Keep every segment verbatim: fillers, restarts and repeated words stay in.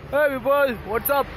Hey people, what's up?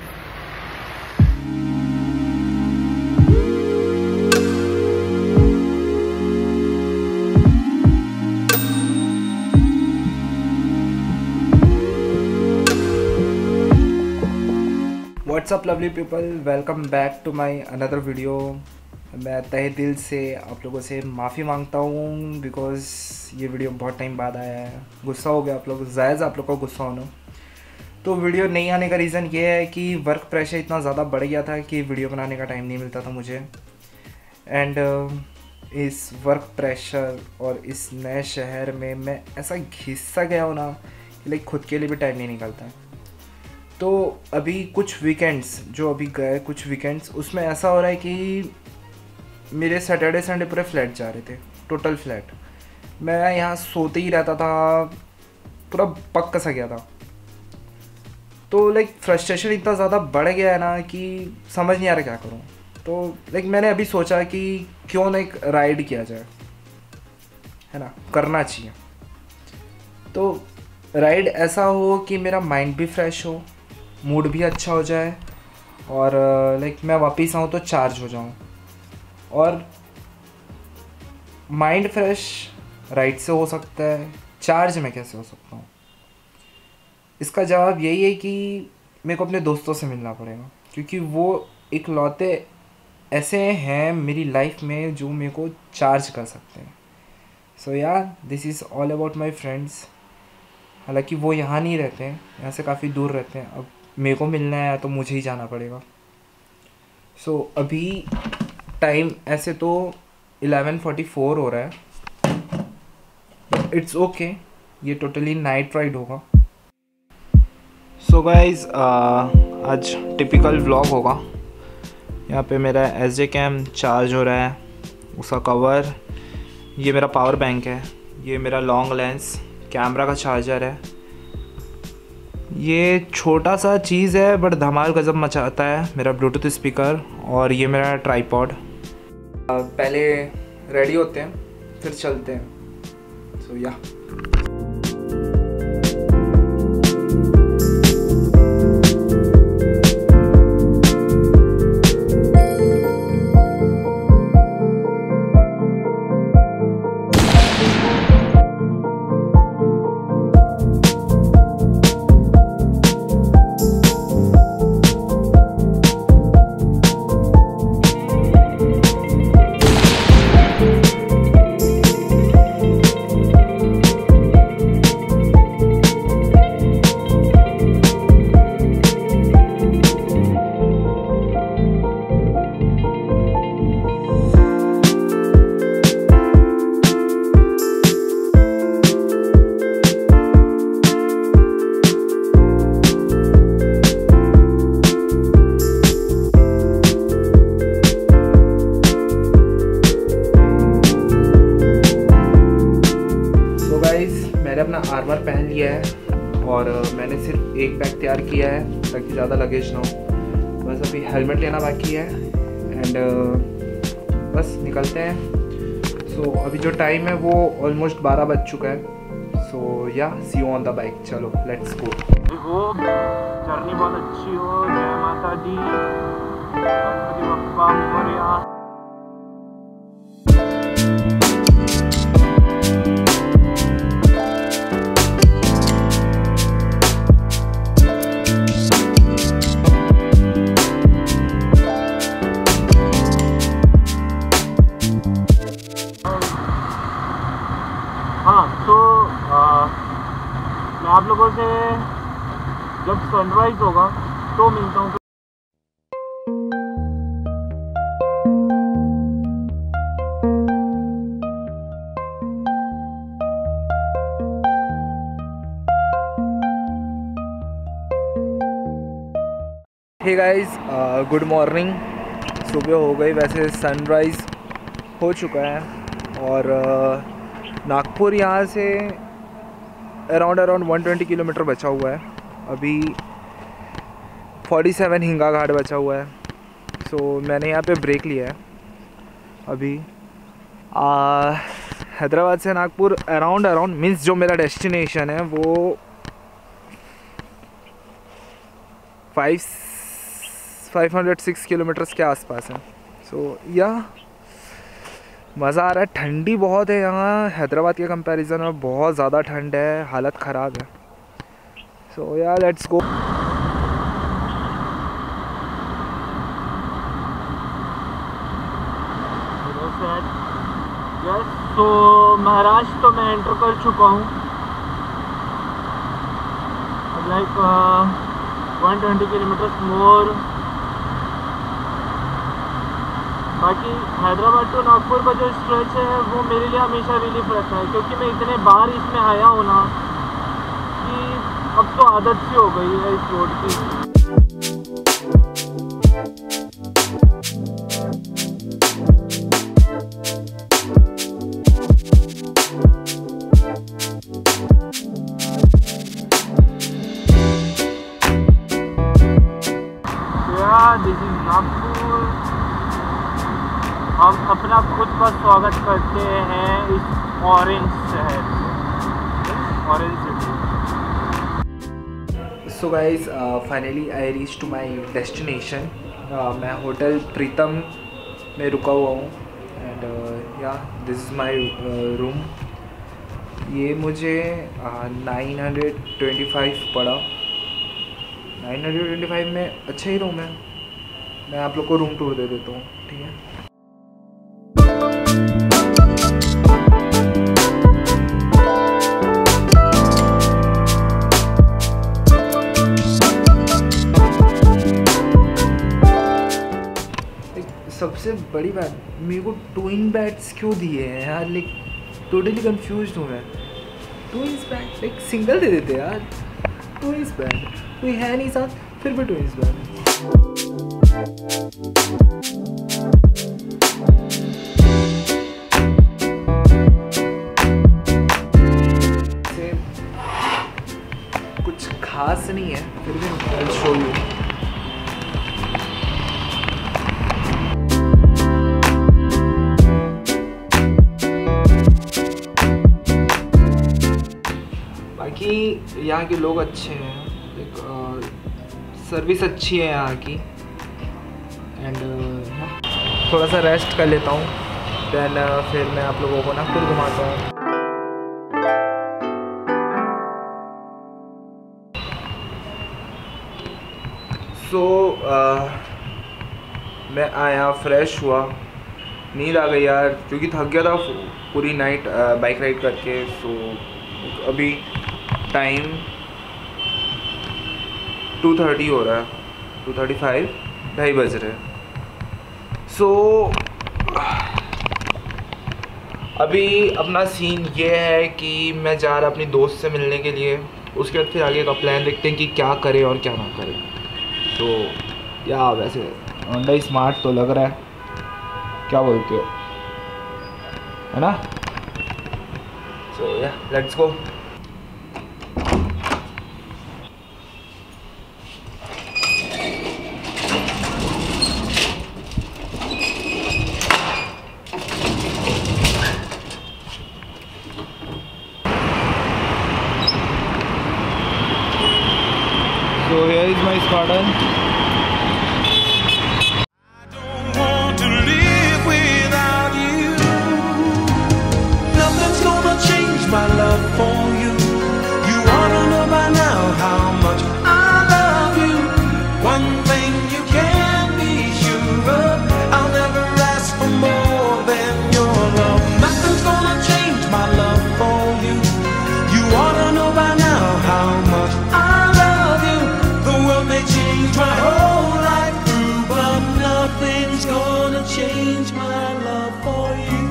What's up lovely people, welcome back to my another video। मैं तहे दिल से आप लोगों से माफ़ी मांगता हूँ बिकॉज़ ये वीडियो बहुत टाइम बाद आया है। गुस्सा हो गया आप लोग, ज़ायज़ आप लोग को गुस्सा होना। तो वीडियो नहीं आने का रीज़न ये है कि वर्क प्रेशर इतना ज़्यादा बढ़ गया था कि वीडियो बनाने का टाइम नहीं मिलता था मुझे। एंड uh, इस वर्क प्रेशर और इस नए शहर में मैं ऐसा घिसा गया हूँ ना कि लाइक खुद के लिए भी टाइम नहीं निकलता है। तो अभी कुछ वीकेंड्स जो अभी गए कुछ वीकेंड्स उसमें ऐसा हो रहा है कि मेरे सैटरडे संडे पूरे फ्लैट जा रहे थे, टोटल फ्लैट। मैं यहाँ सोते ही रहता था, पूरा पक सा गया था। तो लाइक फ्रस्ट्रेशन इतना ज़्यादा बढ़ गया है ना कि समझ नहीं आ रहा क्या करूँ। तो लाइक मैंने अभी सोचा कि क्यों ना एक राइड किया जाए, है ना, करना चाहिए। तो राइड ऐसा हो कि मेरा माइंड भी फ्रेश हो, मूड भी अच्छा हो जाए और लाइक मैं वापस आऊँ तो चार्ज हो जाऊँ। और माइंड फ्रेश राइड से हो सकता है, चार्ज में कैसे हो सकता हूँ? इसका जवाब यही है कि मेरे को अपने दोस्तों से मिलना पड़ेगा, क्योंकि वो इकलौते ऐसे हैं मेरी लाइफ में जो मेरे को चार्ज कर सकते हैं। सो यार, this is all about my friends. हालांकि वो यहाँ नहीं रहते हैं, यहाँ से काफ़ी दूर रहते हैं। अब मेरे को मिलना है तो मुझे ही जाना पड़ेगा। सो so, अभी टाइम ऐसे तो इलेवन फोर्टी फोर हो रहा है, बट इट्स ओके, ये टोटली नाइट राइड होगा। सो गाइज, आज टिपिकल व्लॉग होगा। यहाँ पे मेरा एस जे कैम चार्ज हो रहा है, उसका कवर, ये मेरा पावर बैंक है, ये मेरा लॉन्ग लेंस कैमरा का चार्जर है। ये छोटा सा चीज़ है बट धमाल गजब मचाता है, मेरा ब्लूटूथ स्पीकर, और ये मेरा ट्राइपॉड। पहले रेडी होते हैं फिर चलते हैं। सो या मैंने अपना आर्मर पहन लिया है और मैंने सिर्फ एक बैग तैयार किया है ताकि ज़्यादा लगेज ना हो। बस अभी हेलमेट लेना बाकी है एंड बस निकलते हैं। सो so, अभी जो टाइम है वो ऑलमोस्ट बारह बज चुका है। So yeah see you on the bike, चलो लेट्स गो। जर्नी बहुत अच्छी हो। जय माता दी, गणपति बप्पा मोरया। हाँ, तो आ, मैं आप लोगों से जब सनराइज होगा तो मिलता हूँ। Hey guys, good morning. सुबह हो गई, वैसे सनराइज़ हो चुका है और uh, नागपुर यहाँ से around around one twenty kilometre बचा हुआ है। अभी सैंतालीस हिंगा घाट बचा हुआ है। सो so, मैंने यहाँ पे ब्रेक लिया है अभी। हैदराबाद से नागपुर अराउंड अराउंड मीन्स जो मेरा डेस्टिनेशन है वो five five hundred six kilometres के आसपास है। सो या मज़ा आ रहा है। ठंडी बहुत है यहाँ, हैदराबाद के कंपैरिजन में बहुत ज़्यादा ठंड है, हालत ख़राब है। So yeah let's go. Yes, तो महाराष्ट्र तो मैं एंटर कर चुका हूँ। Like one twenty kilometres more. बाकी हैदराबाद टू नागपुर का जो स्ट्रेच है वो मेरे लिए हमेशा रिलीफ रहता है, क्योंकि मैं इतने बार इसमें आया हूँ ना कि अब तो आदत सी हो गई है इस रोड की। This is Nagpur. हम अपना खुद का स्वागत करते हैं इस ऑरेंज शहर से, orange city. So guys finally I reach to my destination. मैं होटल प्रीतम में रुका हुआ हूँ एंड या दिस इज़ माई रूम। ये मुझे नाइन हंड्रेड ट्वेंटी फाइव पड़ा। नाइन हंड्रेड ट्वेंटी फाइव में अच्छा ही रूम है। मैं आप लोग को रूम टूर दे देता हूँ, ठीक है। सबसे बड़ी बात, मेरे को ट्विन बेड्स क्यों दिए हैं यार? लाइक टोटली कंफ्यूज हूँ मैं। ट्विन्स बेड लाइक सिंगल दे देते यार। ट्विन्स बेड कोई है नहीं साथ, फिर भी ट्विन्स बेड। कुछ खास नहीं है, फिर भी I'll show you। बाकी यहाँ के लोग अच्छे हैं, लाइक सर्विस अच्छी है यहाँ की। एंड uh, थोड़ा सा रेस्ट कर लेता हूँ, देन uh, फिर मैं आप लोगों को ना फिर घुमाता हूँ। सो so, uh, मैं आया, फ्रेश हुआ, नींद आ गई यार, क्योंकि थक गया था पूरी नाइट बाइक राइड करके। सो so, अभी टाइम टू थर्टी हो रहा है, टू थर्टी फाइव, ढाई बज रहे हैं। सो so, अभी अपना सीन ये है कि मैं जा रहा अपनी दोस्त से मिलने के लिए। उसके बाद फिर आगे का प्लान देखते हैं कि क्या करें और क्या ना करें। तो या वैसे होंडा स्मार्ट तो लग रहा है, क्या बोलते हो, है ना? So yeah let's go. So here is my Spartan. I don't want to live without you. Nothing's gonna change my love for you. You ought to know by now how much I love you. One thing you can be sure of, I'll never ask for more than your love. Nothing's gonna change my love for you. You ought to know by now how much I change my whole life through, but nothing's gonna change my love for you.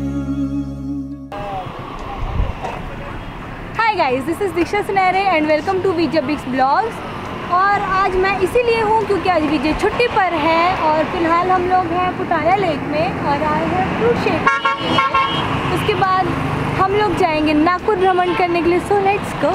Hi guys, this is Diksha Sunere and welcome to Vijay Big's Vlogs। और आज मैं इसीलिए हूँ क्योंकि आज विजय छुट्टी पर है और फिलहाल हम लोग हैं पुटाया लेक में और आए हैं फ्रूट शेक। उसके बाद हम लोग जाएंगे नागपुर भ्रमण करने के लिए। So let's go.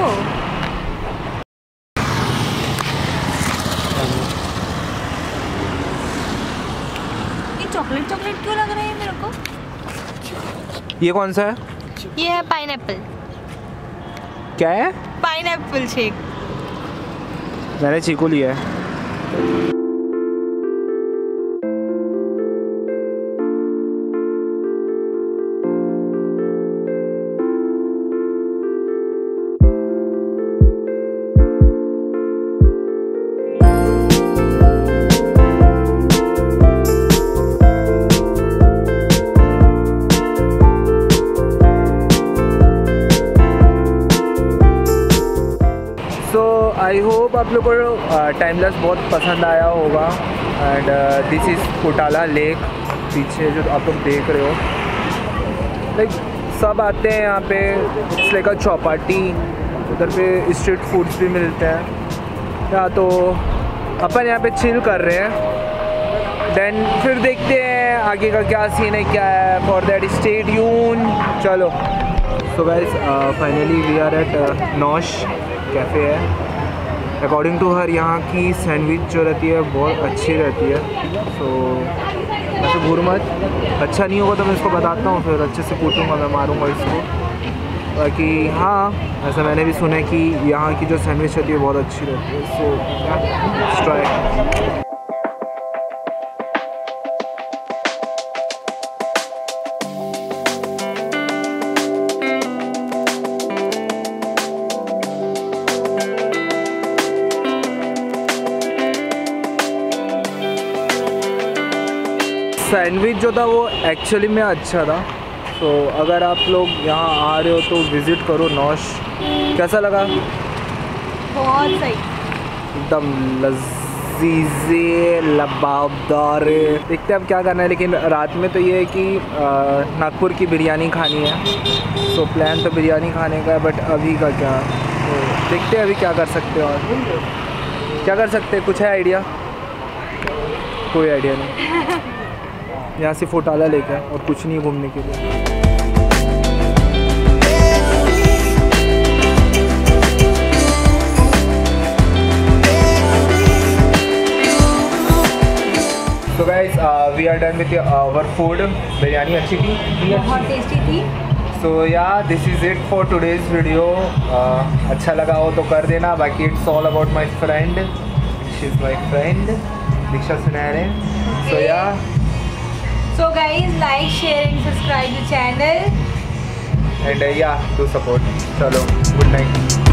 Chocolate chocolate क्यों लग रहे हैं मेरे को? ये कौन सा है? ये है पाइनएप्पल। क्या है? Pineapple shake. मैंने चीकू लिया है। आई होप आप लोगों को टाइम लैप्स बहुत पसंद आया होगा। And this is Futala lake, पीछे जो आप लोग देख रहे हो। लाइक सब आते हैं यहाँ पे, इट्स लाइक अ चौपाटी। उधर पे स्ट्रीट फूड्स भी मिलते हैं। या तो अपन यहाँ पे चिल कर रहे हैं, देन फिर देखते हैं आगे का क्या सीन है, क्या है। For that stay tune. चलो, so guys finally we are at Naush cafe है। अकॉर्डिंग टू हर यहाँ की सैंडविच जो रहती है बहुत अच्छी रहती है। सो वैसे घूर मत, अच्छा नहीं होगा तो मैं इसको बताता हूँ, फिर अच्छे से पूछूंगा, मैं मारूंगा इसको। बाकी हाँ, ऐसा मैंने भी सुना है कि यहाँ की जो सैंडविच रहती है बहुत अच्छी रहती है। So try. सैंडविच जो था वो एक्चुअली में अच्छा था। तो अगर आप लोग यहाँ आ रहे हो तो विज़िट करो नौश। कैसा लगा? बहुत सही, एकदम लजीजे लबाबदार। देखते हैं अब क्या करना है, लेकिन रात में तो ये है कि नागपुर की बिरयानी खानी है। तो प्लान तो बिरयानी खाने का है, बट अभी का क्या, तो देखते हैं अभी क्या कर सकते हैं। और क्या कर सकते हैं, कुछ है आइडिया? कोई आइडिया नहीं। यहाँ से फुटाला लेके है और कुछ नहीं घूमने के लिए। तो guys we are done with our food. Biryani अच्छी थी, बहुत टेस्टी थी। So yeah this is it for today's video. अच्छा लगा हो तो कर देना। बाकी it's all about my friend, she is my friend Diksha Sunhare. So या So guys, like, share and subscribe the channel. And uh, yeah, do support. Chalo, good night.